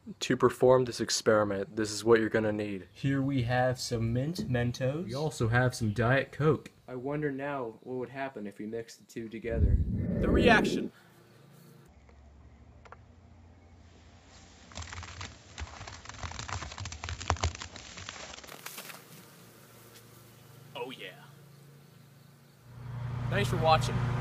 To perform this experiment, this is what you're gonna need. Here we have some Mentos. We also have some Diet Coke. I wonder now what would happen if we mix the two together. The reaction. Oh yeah. Thanks for watching.